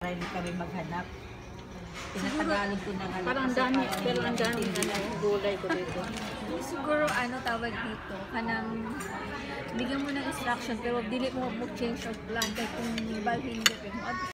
Hindi kami maghanap. Tinatagalog ko na nga. Parang dami, pero ang dami gulay ko dito. Siguro ano tawag dito, kanang bigyan mo ng instruction pero dili mo change of plan kay kung balhin ka